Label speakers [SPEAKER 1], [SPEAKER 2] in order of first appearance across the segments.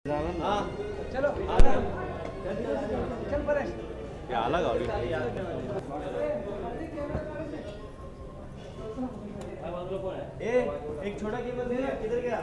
[SPEAKER 1] हाँ
[SPEAKER 2] चलो चल परेश
[SPEAKER 1] क्या अलग ऑडियो एक छोटा केबल दे किधर गया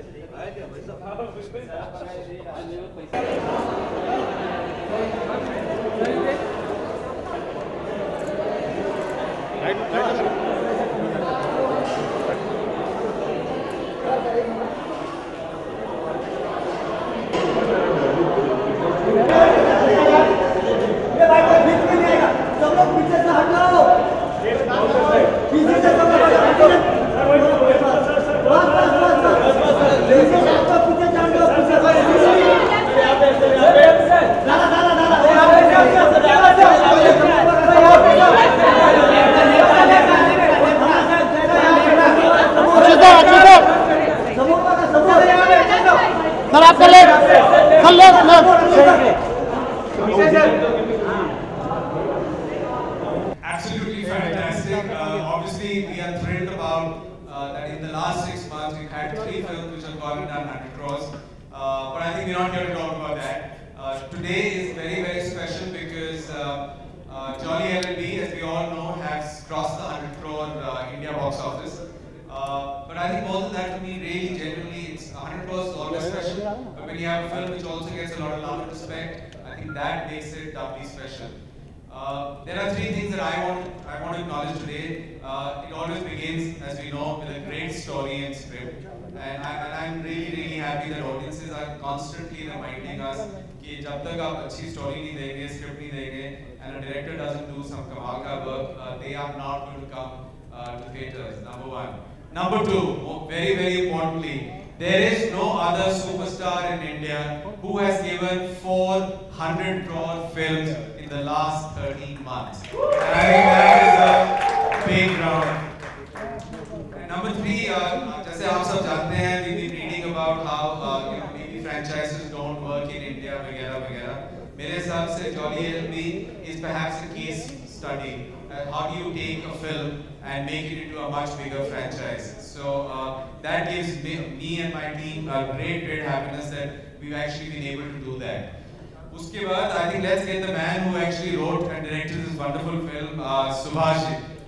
[SPEAKER 3] Absolutely fantastic. Obviously, we are thrilled about that in the last 6 months we've had 3 films which have gone and done 100 crores. But I think we're not here to talk about that. Today is very, very special because Jolly LLB, as we all know, has crossed the 100 crore India box office. But I think more than that, to me, really, genuinely, it's 100 crores is always special. But when you have a film which also gets a lot of love and respect, I think that makes it doubly special. There are 3 things that I want to acknowledge today. It always begins, as we know, with a great story and script. And I'm really, really happy that audiences are constantly reminding us कि जब तक आप अच्छी story नहीं देंगे, script नहीं देंगे, and a director doesn't do some कमाल का work, they are not going to come to theaters. Number 1. Number 2, very, very importantly, there is no other superstar in India who has given 400 crore films in the last 13 months. And I think that is a big round. And number 3, जैसे आप सब जानते हैं, we've been reading about how maybe franchises don't work in India, वगैरह वगैरह. मेरे हिसाब से Jolly LLB is perhaps a case study. How do you take a film and make it into a much bigger franchise? So that gives me and my team a great happiness that we've actually been able to do that. Uske baad, I think let's get the man who actually wrote and directed this wonderful film, Subhash.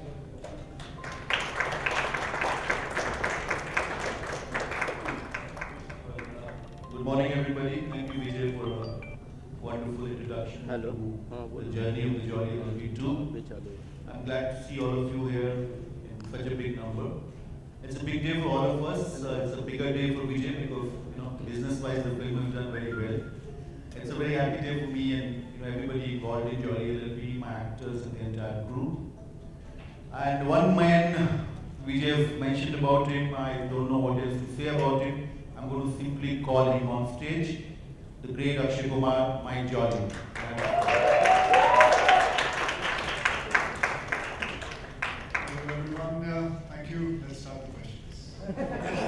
[SPEAKER 4] Good morning, everybody. Thank you, Vijay, for a wonderful introduction to the journey of the Jolly LLB 2. I'm glad to see all of you here in such a big number. It's a big day for all of us. It's a bigger day for Vijay because, business-wise, the film has done very well. It's a very happy day for me and everybody involved in Jolly LLB, my actors and the entire group. And one man, Vijay mentioned about him. I don't know what else to say about him. I'm going to simply call him on stage, the great Akshay Kumar, my Jolly.
[SPEAKER 5] Everyone, thank you. Let's start the questions.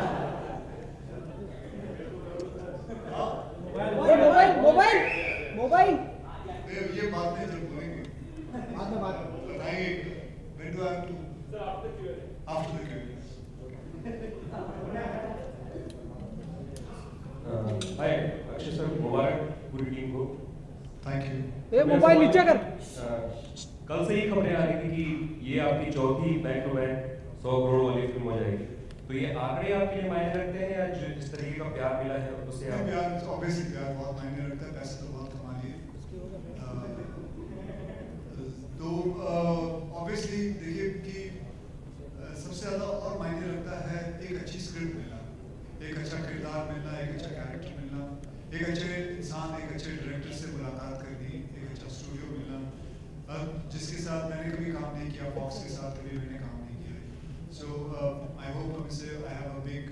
[SPEAKER 2] Mobile
[SPEAKER 5] ये बात नहीं जब बोलेंगे बताएंगे when do I have to after the Q&A.
[SPEAKER 6] Hi, Akshay sir, मुबारक पूरी team को.
[SPEAKER 5] Thank you.
[SPEAKER 2] ये mobile नीचे कर.
[SPEAKER 6] कल से ही खबरें आ रही थी कि ये आपकी चौथी बैक टू बैक 100 करोड़ वाली फिल्म हो जाएगी. तो ये आंकड़े आपके लिए मायने रखते हैं या जिस तरीके का प्यार मिला है उससे आप?
[SPEAKER 5] प्यार ऑब्वियसली प्यार बहुत मायने रखता है. पैसे तो बहुत कमा लिए. तो ऑब्वियसली देखिए कि सबसे ज़्यादा और मायने रखता है एक अच्छी स्क्रिप्ट मिलना, एक अच्छा किरदार मिलना, एक अच्छा कैरेक्टर मिलना, एक अच्छे इंसान, एक अच्छे डायरेक्टर से मुलाकात करनी, एक अच्छा स्टूडियो मिलना, जिसके साथ मैंने कभी काम नहीं किया, फॉक्स के साथ कभी मैंने काम नहीं किया. So I hope I have a big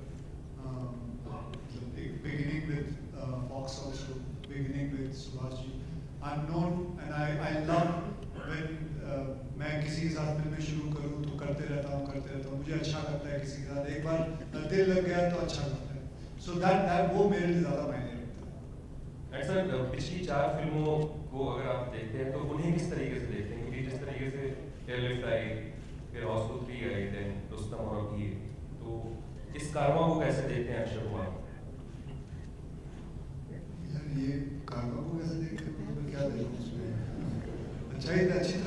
[SPEAKER 5] beginning with Fox also, beginning with Subhash ji. I'm known and I love when मैं किसी के साथ फिल्में शुरू करूँ तो करते रहता हूँ. मुझे अच्छा लगता है किसी के साथ. एक बार दिल लग गया तो अच्छा लगता है. So that वो मेरे लिए ज़्यादा मायने रखता है.
[SPEAKER 6] सर, पिछली 4 फिल्मों को अगर आप देखते हैं तो उन्हें किस तरीके से देखते हैं? क्योंकि जिस तरीके से एयरलिफ्ट आई, फिर हॉस्टल 3 आई, देन रुस्तम और अभी, तो इस कारवां को कैसे देखते हैं अक्षय कुमार?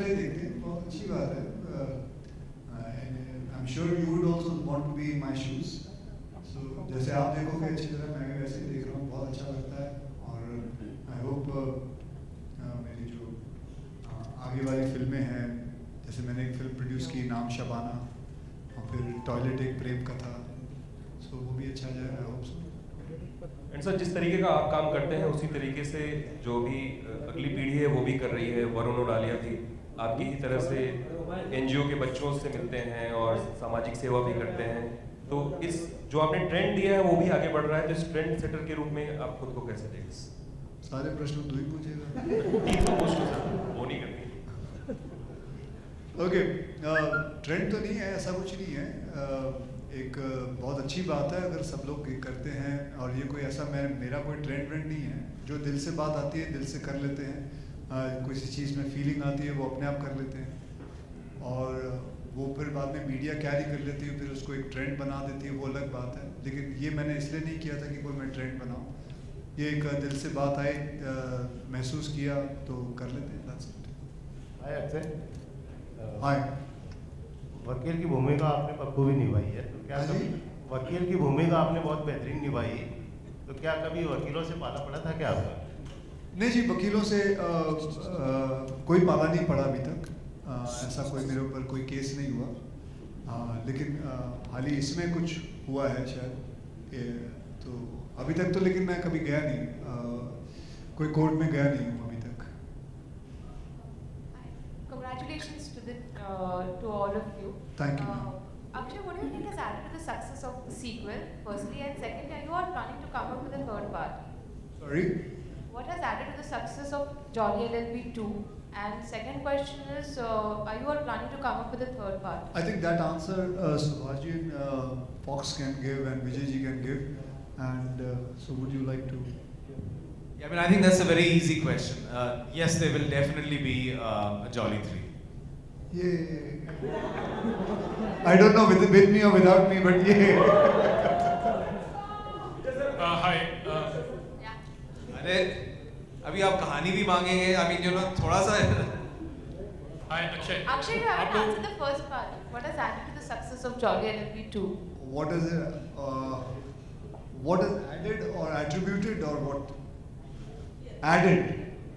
[SPEAKER 5] ही देखते हैं, बहुत अच्छी बात है। I am sure you would also want to be in my shoes. So जैसे आप देखोगे अच्छी तरह मैं भी वैसे ही देख रहा हूँ, बहुत अच्छा लगता है। और आई होप मेरी जो आगे वाली फिल्में हैं, जैसे मैंने एक फिल्म प्रोड्यूस की नाम शबाना, और फिर टॉयलेट एक प्रेम कथा, सो वो भी अच्छा जाए, I hope so.
[SPEAKER 6] And sir, जिस तरीके का आप काम करते हैं उसी तरीके से जो भी अगली पीढ़ी है वो भी कर रही है। वरुण और आलिया भी आपकी ही तरह से एनजीओ के बच्चों से मिलते हैं और सामाजिक सेवा भी करते हैं। तो इस जो आपने ट्रेंड दिया है वो भी आगे बढ़ रहा है, तो इस ट्रेंड सेटर के रूप में आप खुद को कैसे देखते हैं?
[SPEAKER 5] सारे प्रश्न तू ही पूछेगा।
[SPEAKER 6] तीन तो पूछ लो सर, वो नहीं करनी।
[SPEAKER 5] ओके, ट्रेंड तो नहीं है, ऐसा कुछ नहीं है। एक बहुत अच्छी बात है अगर सब लोग करते हैं, और ये कोई ऐसा मेरा कोई ट्रेंड नहीं है। जो दिल से बात आती है दिल से कर लेते हैं, किसी चीज़ में फीलिंग आती है वो अपने आप कर लेते हैं, और वो फिर बाद में मीडिया कैरी कर लेती है, फिर उसको एक ट्रेंड बना देती है, वो अलग बात है। लेकिन ये मैंने इसलिए नहीं किया था कि कोई मैं ट्रेंड बनाऊँ, ये एक दिल से बात आई, महसूस किया तो कर लेते हैं। that's it।
[SPEAKER 2] हाय अक्षय।
[SPEAKER 5] हाय।
[SPEAKER 2] वकील की भूमिका आपने पप्पू भी निभाई है, तो क्या कभी वकील की भूमिका आपने बहुत बेहतरीन निभाई, तो क्या कभी वकीलों से पाला पड़ा था क्या आपका?
[SPEAKER 5] नहीं जी, वकीलों से कोई पाला नहीं पड़ा अभी तक। ऐसा कोई मेरे ऊपर कोई केस नहीं हुआ, लेकिन हाल ही इसमें कुछ हुआ है शायद, तो अभी तक तो लेकिन मैं कभी गया नहीं, कोई कोर्ट में गया नहीं हूँ अभी तक।
[SPEAKER 7] Congratulations to all of you.
[SPEAKER 5] Thank you.
[SPEAKER 7] Akshay, what do you think has added to the success of the sequel, firstly, and secondly, are you all planning to come up with a third part?
[SPEAKER 5] Sorry?
[SPEAKER 7] What has added to the success of Jolly LLB 2? And second question is, are you all planning to come up with a third part?
[SPEAKER 5] I think that answer Subhaji and Fox can give and Vijayji can give. And so would you like to?
[SPEAKER 3] Yeah, I mean, I think that's a very easy question. Yes, there will definitely be a Jolly 3.
[SPEAKER 5] Yeah. I don't know with me or without me, but yeah.
[SPEAKER 8] Hi.
[SPEAKER 3] अरे अभी आप कहानी भी मांगेंगे, I mean, you know, थोड़ा सा।
[SPEAKER 8] Hi, Akshay.
[SPEAKER 7] Akshay, you haven't answered the first part. What has added to the success of Jolly LLB 2?
[SPEAKER 5] What is it? What is added or attributed or what? Added.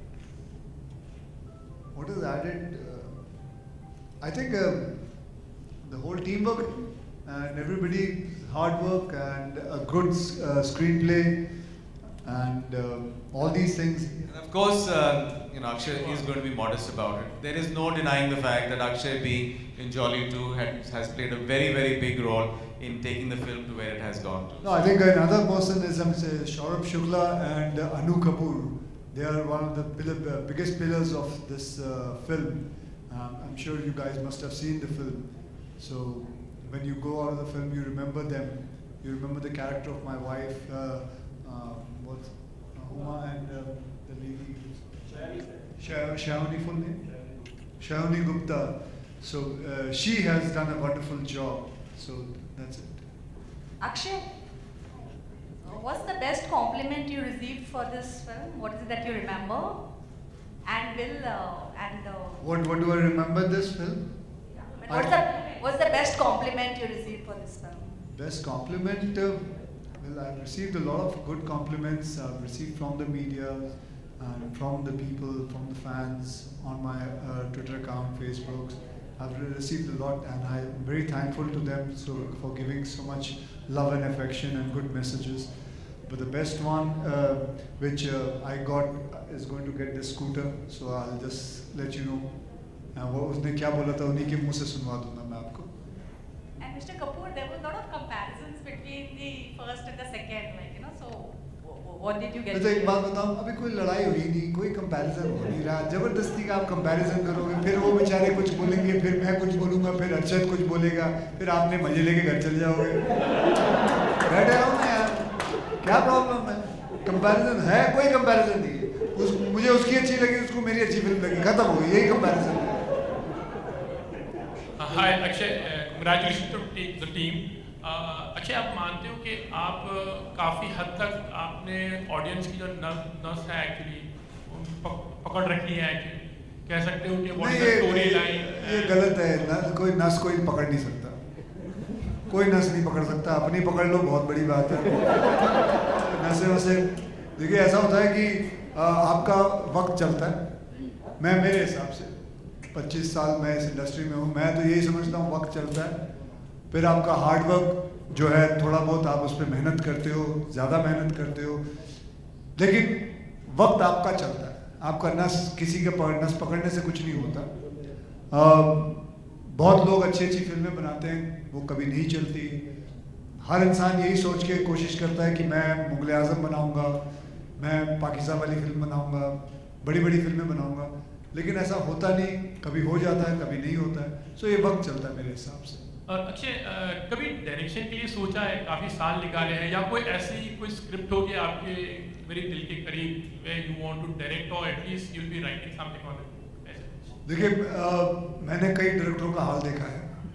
[SPEAKER 5] What is added? I think the whole teamwork and everybody's hard work and a good screenplay and all these things.
[SPEAKER 3] And of course, you know, Akshay is going to be modest about it. There is no denying the fact that Akshay being in Jolly 2 has played a very, very big role in taking the film to where it has gone to.
[SPEAKER 5] No, I think another person is Saurabh Shukla and Anu Kapoor. They are one of the biggest pillars of this film. I'm sure you guys must have seen the film. So when you go out of the film, you remember them. You remember the character of my wife, Huma, and the lady, Shayoni, full name? Shayoni Gupta. So she has done a wonderful job. So that's it.
[SPEAKER 9] Akshay, what's the best compliment you received for this film? What is it that you remember? And
[SPEAKER 5] What do I remember this film?
[SPEAKER 9] What's the best compliment you received for this film?
[SPEAKER 5] Best compliment? Well, I've received a lot of good compliments. I've received from the media and from the people, from the fans on my Twitter account, Facebook. I've received a lot, and I'm very thankful to them for giving so much love and affection and good messages. But the best one, which I got, is going to get the scooter. So I'll just let you know. वो उसने क्या बोला था उन्हीं के मुंह से सुनवा दूंगा मैं आपको.
[SPEAKER 9] And Mr. Kapoor, there was a lot of comparisons between the first and the second, like, you know. So what did you get?
[SPEAKER 5] मैं तो एक बात बताऊं, अभी कोई लड़ाई हुई नहीं, कोई कंपैरिजन हो नहीं रहा. जबरदस्ती का आप कंपैरिजन करोगे, फिर वो बेचारे कुछ बोलेंगे, फिर मैं कुछ बोलूंगा, फिर अर्शद कुछ बोलेगा, फिर आपने मजे लेके घर चले जाओगे. बैठे रहो ना यार, क्या प्रॉब्लम है? कंपैरिजन है, कोई कंपैरिजन नहीं है. मुझे उसकी अच्छी लगी, उसको मेरी अच्छी फिल्म लगी, खत्म हो गई, यही कंपैरिजन है.
[SPEAKER 8] Hi, Akshay. Congratulations to the team. Akshay, आप मानते हो कि आप काफ़ी हद तक आपने ऑडियंस की जो नस है एक्चुअली पकड़ रखी है एक्चुअली, कह सकते हो कि व्हाट
[SPEAKER 5] नहीं,
[SPEAKER 8] इज द स्टोरी लाइन?
[SPEAKER 5] ये गलत है कोई नस कोई पकड़ नहीं सकता, कोई नस नहीं पकड़ सकता, अपनी पकड़ लो बहुत बड़ी बात है। नशे वैसे देखिए ऐसा होता है कि आपका वक्त चलता है। मैं मेरे हिसाब से 25 साल मैं इस इंडस्ट्री में हूँ, मैं तो यही समझता हूँ वक्त चलता है, फिर आपका हार्ड वर्क जो है थोड़ा बहुत आप उस पर मेहनत करते हो, ज़्यादा मेहनत करते हो, लेकिन वक्त आपका चलता है, आपका नस किसी के नस पकड़ने से कुछ नहीं होता। बहुत लोग अच्छी अच्छी फिल्में बनाते हैं, वो कभी नहीं चलती। हर इंसान यही सोच के कोशिश करता है कि मैं मुगल आज़म बनाऊँगा, मैं पाकिस्तान वाली फिल्म बनाऊँगा, बड़ी बड़ी फिल्में बनाऊँगा, लेकिन ऐसा होता नहीं, कभी हो जाता है कभी नहीं होता है। सो ये वक्त चलता है मेरे हिसाब से।
[SPEAKER 8] और अक्षय, कभी डायरेक्शन के लिए सोचा है? काफ़ी साल निकाले हैं, या कोई ऐसी कोई स्क्रिप्ट हो कि आपके मेरे दिल के करीब way you want to direct और at least you will be writing something on it, ऐसे?
[SPEAKER 5] देखिए मैंने कई डायरेक्टरों का हाल देखा है,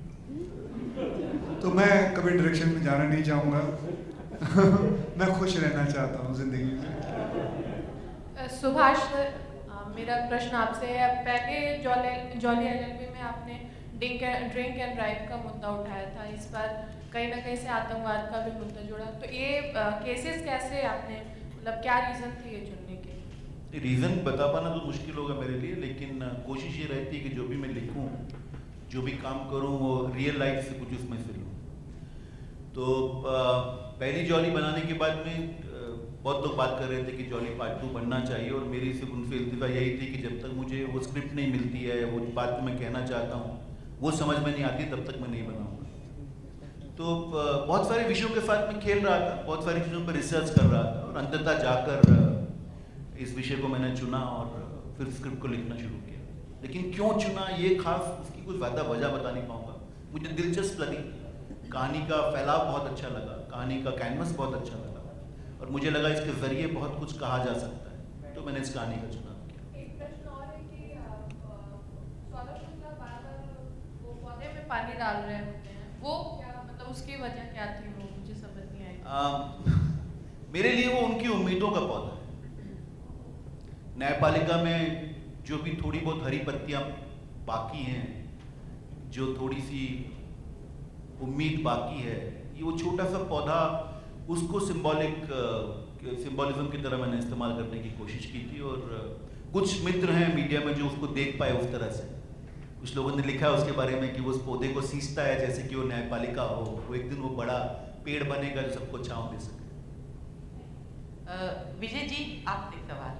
[SPEAKER 5] तो मैं कभी डायरेक्शन में जाना नहीं चाहूँगा। मैं खुश रहना चाहता हूँ ज़िंदगी में।
[SPEAKER 7] सुभाष सर, मेरा प्रश्न आपसे है, पहले जॉली एलएलबी में आपने ड्रिंक एंड ड्राइव का मुद्दा उठाया था, इस बार कहीं ना कहीं से आतंकवाद का भी मुद्दा जुड़ा, तो ये केसेस कैसे आपने, मतलब क्या रीज़न थे ये चुनने के?
[SPEAKER 4] रीज़न बता पाना तो मुश्किल होगा मेरे लिए, लेकिन कोशिश ये रहती है कि जो भी मैं लिखूं, जो भी काम करूं, वो रियल लाइफ से कुछ उसमें से लूँ। तो पहली जॉली बनाने के बाद में बहुत लोग बात कर रहे थे कि जॉली पार्ट 2 बनना चाहिए, और मेरी सिर्फ उनसे इल्तिफा यही थी कि जब तक मुझे वो स्क्रिप्ट नहीं मिलती है, वो बात मैं कहना चाहता हूँ वो समझ में नहीं आती, तब तक मैं नहीं बनाऊँगा। तो बहुत सारे विषयों के साथ मैं खेल रहा था, बहुत सारी चीज़ों पर रिसर्च कर रहा था, और अंततः जाकर इस विषय को मैंने चुना और फिर स्क्रिप्ट को लिखना शुरू किया। लेकिन क्यों चुना ये खास उसकी कुछ ज़्यादा वजह बता नहीं पाऊँगा। मुझे दिलचस्प लगी, कहानी का फैलाव बहुत अच्छा लगा, कहानी का कैनवस बहुत अच्छा लगा, और मुझे लगा इसके ज़रिए बहुत कुछ कहा जा सकता है, तो मैंने इस कहानी का चुनाव किया।
[SPEAKER 7] एक प्रश्न और है कि सौरभ शुक्ला बार-बार वो पौधे में पानी डाल रहे होते हैं, वो क्या मतलब उसकी वजह क्या थी, वो मुझे समझ नहीं आई।
[SPEAKER 4] मेरे लिए वो उनकी उम्मीदों का पौधा है। न्यायपालिका में जो भी थोड़ी बहुत हरी पत्तियां बाकी हैं, जो थोड़ी सी उम्मीद बाकी है, ये वो छोटा सा पौधा, उसको सिंबॉलिज्म की तरह मैंने इस्तेमाल करने की कोशिश की थी। और कुछ मित्र हैं मीडिया में जो उसको देख पाए उस तरह से। कुछ लोगों ने लिखा है उसके बारे में कि वो उस पौधे को सींचता है जैसे कि वो न्यायपालिका हो, वो एक दिन वो बड़ा पेड़ बनेगा जो सबको छांव दे सके।
[SPEAKER 10] विजय जी, आपसे सवाल,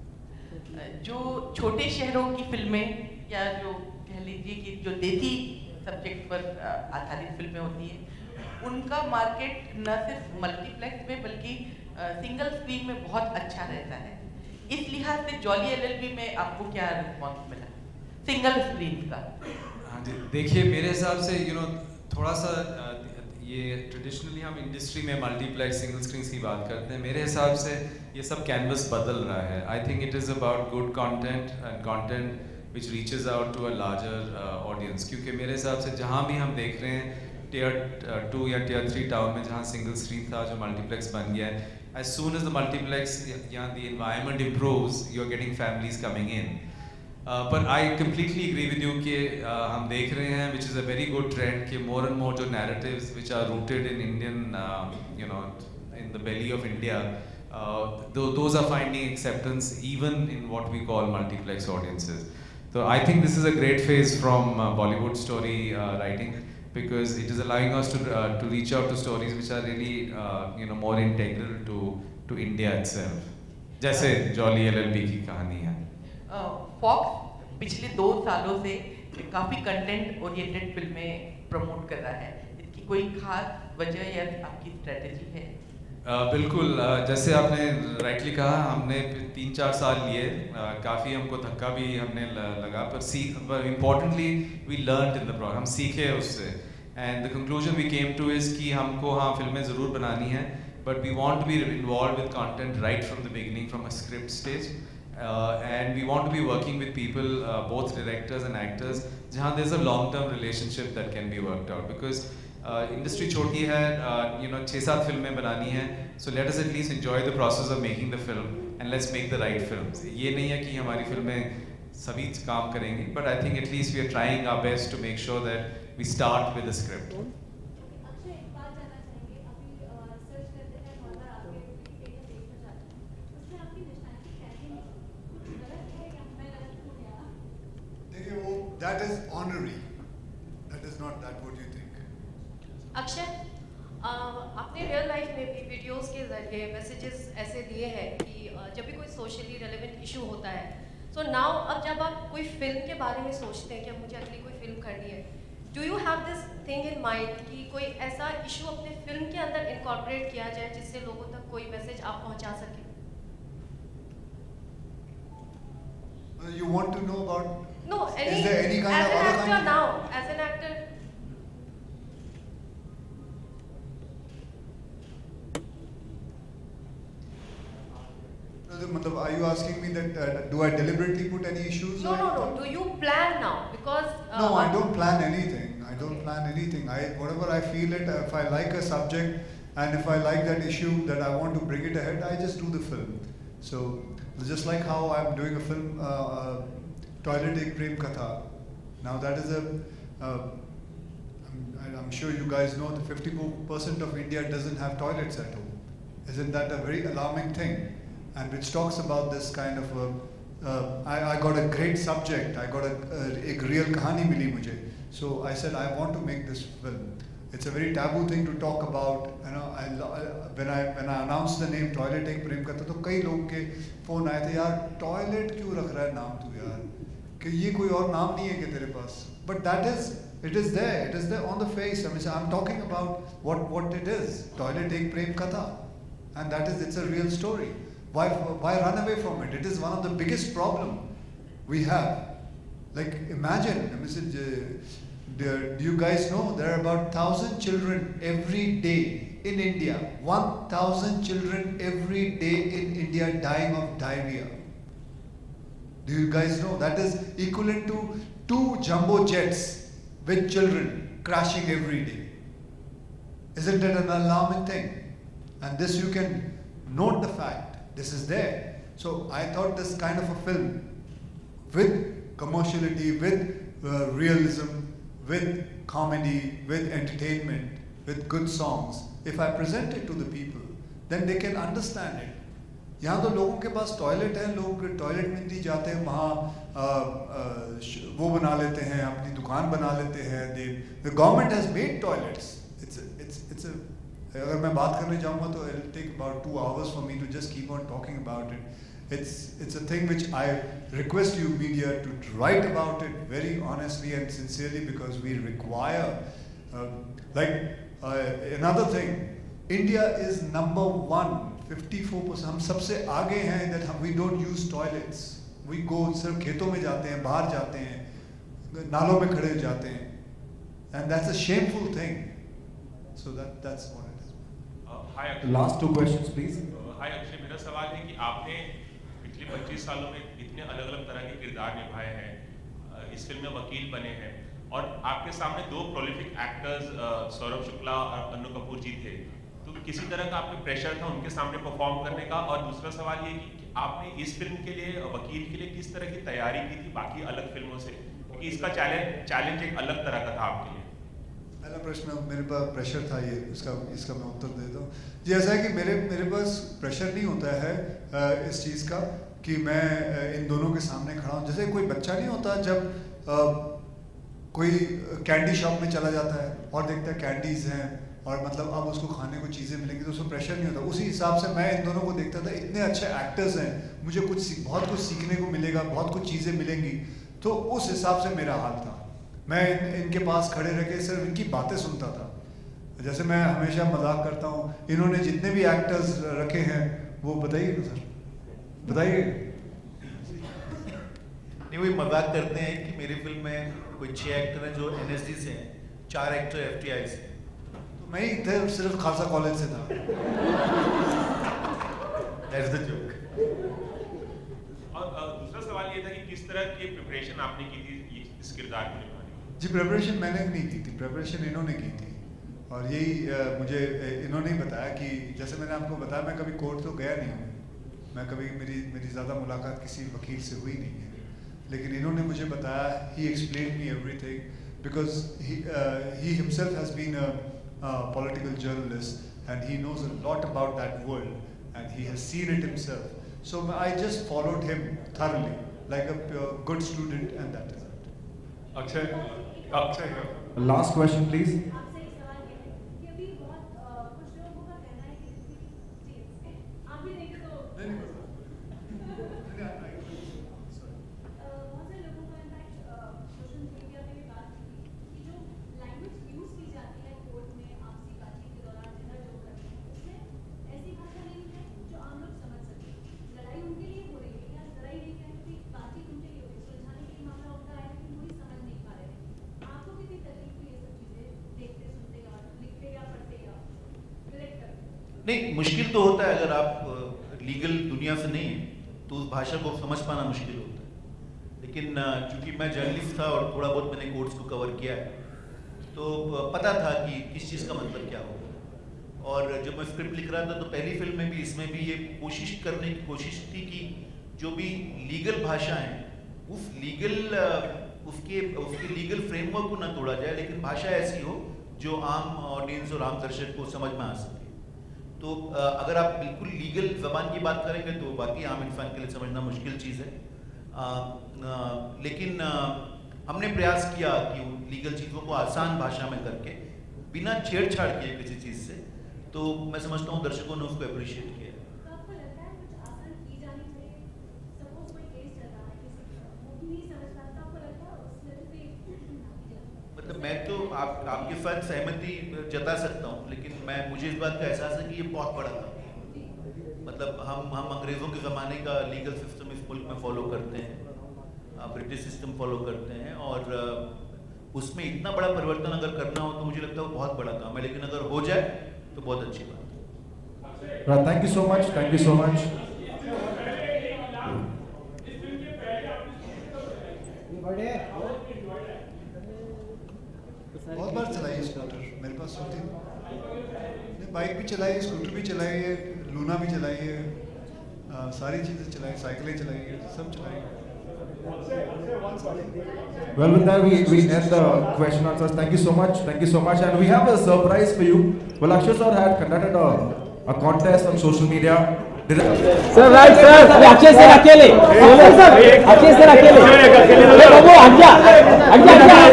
[SPEAKER 10] जो छोटे शहरों की फिल्में या जो कह लीजिए कि जो देसी सब्जेक्ट पर आधारित फिल्में होती हैं, उनका मार्केट न सिर्फ मल्टीप्लेक्स में बल्कि सिंगल स्क्रीन में बहुत अच्छा रहता है। इस लिहाज से जॉली एलएलबी में आपको क्या रिस्पॉन्स मिला सिंगल स्क्रीन का?
[SPEAKER 11] हाँ जी, देखिए मेरे हिसाब से थोड़ा सा ये ट्रेडिशनली हम इंडस्ट्री में मल्टीप्लेक्स सिंगल स्क्रीन की बात करते हैं। मेरे हिसाब से ये सब कैनवस बदल रहा है। I think it is about good content and content which reaches out to a larger audience. क्योंकि मेरे हिसाब से जहाँ भी हम देख रहे हैं टियर 2 या टियर 3 टाउन में जहाँ सिंगल स्क्रीन था, जो मल्टीप्लेक्स बन गया है, as soon as the multiplex, the environment improves, you're getting families coming in. But I completely agree with you कि हम देख रहे हैं, which is a very good trend, कि more and more जो narratives which are rooted in Indian, in the belly of India, those are finding acceptance even in what we call multiplex audiences. So I think this is a great phase from Bollywood story writing, because it is allowing us to reach out to stories which are really more integral to India itself. जैसे Jolly LLB की कहानी है।
[SPEAKER 10] Fox पिछले 2 सालों से काफ़ी content oriented फिल्में promote कर रहा है, इसकी कोई खास वजह या आपकी स्ट्रेटजी है?
[SPEAKER 11] बिल्कुल, जैसे आपने राइटली कहा, हमने 3-4 साल लिए, काफ़ी हमको धक्का भी हमने लगा, पर importantly we learned in the process, हम सीखे उससे। And the conclusion we came to is कि हमको हाँ फिल्में ज़रूर बनानी हैं, but we want to be involve with content right from the beginning, from a script stage, and we want to be working with people, both directors and actors, जहाँ there is a long term relationship that can be worked out. Because industry छोटी है, 6-7 फिल्में बनानी है, so let us at least enjoy the process of making the film and let's make the right film. ये नहीं है कि हमारी फिल्में सभी काम करेंगे, but I think at least we are trying our best to make sure that we start with the script.
[SPEAKER 5] देखिए वो that is honorary, that is not that what you think.
[SPEAKER 12] Akshay, आपने रियल लाइफ में भी videos के जरिए messages ऐसे दिए हैं कि जब भी कोई सोशली रेलेवेंट इशू होता है, सो नाउ अब जब आप कोई फिल्म के बारे में सोचते हैं कि अब मुझे अगली कोई फिल्म करनी है, do you have this thing in mind कि कोई ऐसा इशू अपने फिल्म के अंदर इनकॉर्पोरेट किया जाए जिससे लोगों तक कोई मैसेज आप पहुंचा सकें?
[SPEAKER 5] You want to know about?
[SPEAKER 12] No,
[SPEAKER 5] is there any kind
[SPEAKER 12] as
[SPEAKER 5] of
[SPEAKER 12] an
[SPEAKER 5] other
[SPEAKER 12] actor
[SPEAKER 5] kind?
[SPEAKER 12] now, as an actor.
[SPEAKER 5] Are you asking me that do I deliberately put any issues?
[SPEAKER 12] No. Do you plan now? Because
[SPEAKER 5] no, I don't plan anything. I don't plan anything. Whatever I feel it, if I like a subject and if I like that issue that I want to bring it ahead, I just do the film. So just like how I'm doing a film, Toilet Ek Prem Katha. Now that is I'm sure you guys know that 50% of India doesn't have toilets at home. Isn't that a very alarming thing? And which talks about this kind of I got a great subject. I got a real kahani mili mujhe. So I said I want to make this film. It's a very taboo thing to talk about. You know, when I announced the name Toilet Ek Prem Katha, तो कई लोग के phone आए थे, यार toilet क्यों रख रहा है नाम तू यार, कि ये कोई और नाम नहीं है कि तेरे पास. But it is there on the face. I mean, I'm talking about what it is. Toilet Ek Prem Katha, and it's a real story. Why run away from it? It is one of the biggest problem we have. Like imagine, do you guys know there are about 1,000 children every day in India, 1,000 children every day in India dying of diarrhea. Do you guys know that is equivalent to 2 jumbo jets with children crashing every day? Isn't it an alarming thing? And this you can note the fact. This is there. So I thought this kind of a film with commerciality, with realism, with comedy, with entertainment, with good songs, if I present it to the people, then they can understand it. यहाँ तो लोगों के पास toilet है, लोग toilet में नहीं जाते हैं, वहाँ वो बना लेते हैं, अपनी दुकान बना लेते हैं. The government has made toilets. It's a अगर मैं बात करने जाऊँगा तो it'll take about 2 hours for me to just keep on talking about it. It's a thing which I request you media to write about it very honestly and sincerely, because we require another thing. India is number 1, 54%. हम सबसे आगे हैं that we don't use toilets. We go सिर्फ खेतों में जाते हैं, बाहर जाते हैं, नालों में खड़े जाते हैं, and that's a shameful thing. So that's what it is.
[SPEAKER 13] Hi Akshay.
[SPEAKER 14] Last 2 questions, please.
[SPEAKER 13] Hi Akshay, मेरा सवाल है कि आपने पिछले 25 सालों में इतने अलग-अलग तरह के किरदार निभाए हैं, इस फिल्म में वकील बने हैं, और आपके सामने 2 प्रोलिफिक एक्टर्स सौरभ शुक्ला और अन्नू कपूर जी थे, तो किसी तरह का आपको प्रेशर था उनके सामने परफॉर्म करने का? और दूसरा सवाल ये कि आपने इस फिल्म के लिए, वकील के लिए किस तरह की तैयारी की थी बाकी अलग फिल्मों से, क्योंकि इसका चैलेंज एक अलग तरह का था आपके लिए?
[SPEAKER 5] पहला प्रश्न, मेरे पास प्रेशर था, ये इसका मैं उत्तर देता हूँ जी. ऐसा है कि मेरे पास प्रेशर नहीं होता है इस चीज़ का कि मैं इन दोनों के सामने खड़ा हूँ. जैसे कोई बच्चा नहीं होता जब कोई कैंडी शॉप में चला जाता है और देखता है कैंडीज़ हैं और मतलब अब उसको खाने को चीज़ें मिलेंगी, तो उसको प्रेशर नहीं होता. उसी हिसाब से मैं इन दोनों को देखता था, इतने अच्छे एक्टर्स हैं, मुझे बहुत कुछ सीखने को मिलेगा, बहुत कुछ चीज़ें मिलेंगी, तो उस हिसाब से मेरा हाल था. मैं इनके पास खड़े रह के सिर्फ इनकी बातें सुनता था. जैसे मैं हमेशा मजाक करता हूँ, इन्होंने जितने भी एक्टर्स रखे हैं वो बताइए ना सर, बताइए.
[SPEAKER 4] नहीं, वही मजाक करते हैं कि मेरी फिल्म में कोई 6 एक्टर हैं जो NSD से हैं, 4 एक्टर FTI से.
[SPEAKER 5] तो मैं ही सिर्फ खालसा कॉलेज से था.
[SPEAKER 4] That's the joke.
[SPEAKER 13] और दूसरा सवाल ये था कि किस तरह की प्रिपरेशन आपने की थी इस किरदार को निभाने?
[SPEAKER 5] जी, प्रिपरेशन मैंने नहीं की थी, प्रिपरेशन इन्होंने की थी. और यही मुझे इन्होंने ही बताया कि जैसे मैंने आपको बताया, मैं कभी कोर्ट तो गया नहीं हूँ, मैं कभी मेरी ज़्यादा मुलाकात किसी वकील से हुई नहीं है. लेकिन इन्होंने मुझे बताया, he explained me everything because he himself has been a political journalist and he knows a lot about that world and he has seen it himself. So I just followed him thoroughly like a good student, and that is it.
[SPEAKER 14] Akshay.
[SPEAKER 15] Last question, please.
[SPEAKER 4] नहीं, मुश्किल तो होता है अगर आप legal दुनिया से नहीं हैं तो उस भाषा को समझ पाना मुश्किल होता है। लेकिन चूंकि मैं जर्नलिस्ट था और थोड़ा बहुत मैंने कोर्ट्स को कवर किया है तो पता था कि किस चीज़ का मतलब क्या होगा। और जब मैं स्क्रिप्ट लिख रहा था तो पहली फिल्म में भी इसमें भी ये कोशिश करने की कोशिश थी कि जो भी लीगल भाषा है उस उसके लीगल फ्रेमवर्क को ना तोड़ा जाए, लेकिन भाषा ऐसी हो जो आम ऑडियंस और आम दर्शक को समझ में आ सके। तो अगर आप बिल्कुल लीगल ज़बान की बात करेंगे तो बाकी आम इंसान के लिए समझना मुश्किल चीज़ है। लेकिन हमने प्रयास किया कि लीगल चीज़ों को आसान भाषा में करके बिना छेड़छाड़ किए किसी चीज़ से, तो मैं समझता हूँ दर्शकों ने उसको अप्रिशिएट किया। मतलब मैं तो आपके साथ सहमति जता सकता हूँ, लेकिन मुझे इस बात का एहसास है कि ये बहुत बड़ा काम है। मतलब हम अंग्रेज़ों के ज़माने का लीगल सिस्टम इस मुल्क में फॉलो करते हैं, ब्रिटिश सिस्टम फॉलो करते हैं, और उसमें इतना बड़ा परिवर्तन अगर करना हो तो मुझे लगता है वो बहुत बड़ा काम है, लेकिन अगर हो जाए तो बहुत अच्छी बात है।
[SPEAKER 15] Thank you so much. Thank you so much.
[SPEAKER 5] बहुत बार चलाई है स्कूटर, मेरे पास होती है, बाइक भी चलाई है, स्कूटर भी चलाई है, लूना भी चलाई है, सारी चीज़ें चलाई, साइकिलें चलाई है, सब चलाई है।
[SPEAKER 15] Well, with that, we end the question answers. Thank you so much. Thank you so much. And we have a surprise for you. Well, Akshay sir had conducted a contest on social media.
[SPEAKER 16] Sir, right, sir. Akshay sir अकेले. Akshay sir अकेले. बाबू आज्ञा. आज्ञा.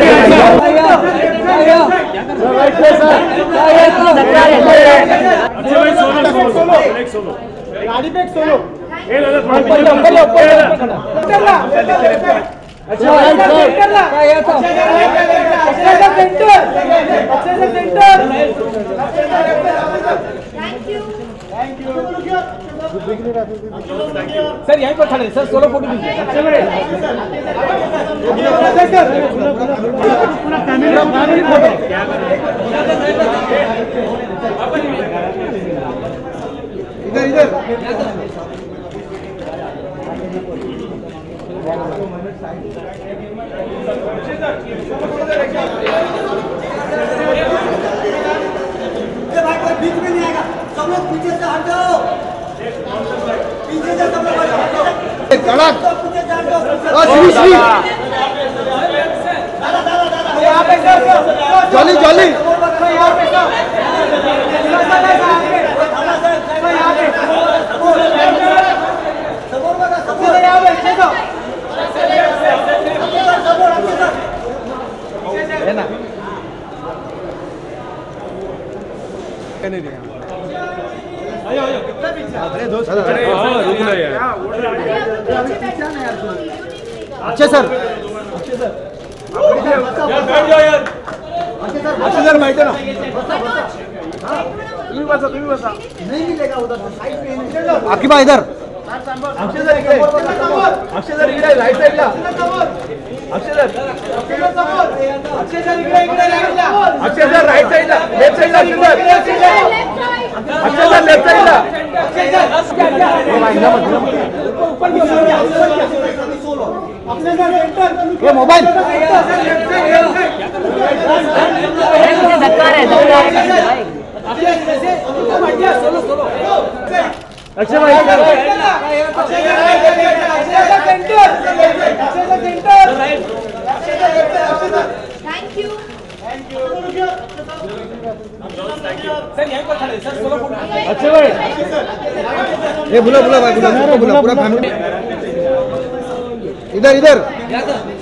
[SPEAKER 16] Sir, right, sir. Akshay भाई solo. गाड़ी पे solo. ये लो ऊपर खड़ा. अच्छा राइट सर क्या ये था Akshay sir center thank you sir यहीं पर खड़े सर सोलो फोटो लीजिए पूरा कैमरा फोटो इधर
[SPEAKER 17] भाई कोई बीच में नहीं आएगा, सब लोग पीछे से हट जाओ, पीछे से सब लोग हट जाओ, पीछे से हट जाओ, यहाँ पे जॉली जॉली यहाँ पे है ना नहीं देगा आयो कितना पीछे अरे दोस्त अरे रुकना यार अच्छे सर यार बैठ जाओ यार अच्छे सर बैठो ना तुम्ही बसा नहीं मिलेगा उधर साइड पे आपकी बात इधर अक्षय सर इकडे राइट साइडला अक्षय सर राइट साइडला लेफ्ट साइडला अक्षय सर लेफ्ट साइडला ये मोबाइल अक्षय भाई
[SPEAKER 16] सर यहीं पर खड़े सर 16 फुट
[SPEAKER 17] अच्छे भाई ये बुला बुला भाई बुला पूरा फैमिली इधर इधर